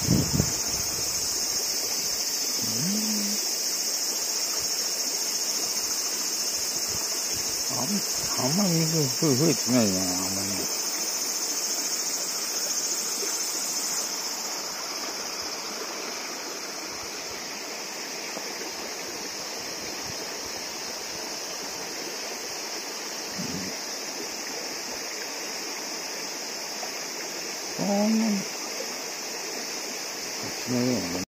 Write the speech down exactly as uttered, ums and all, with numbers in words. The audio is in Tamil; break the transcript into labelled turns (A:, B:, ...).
A: あんまり水増えてないな、あんまり。そんなに、こっちのような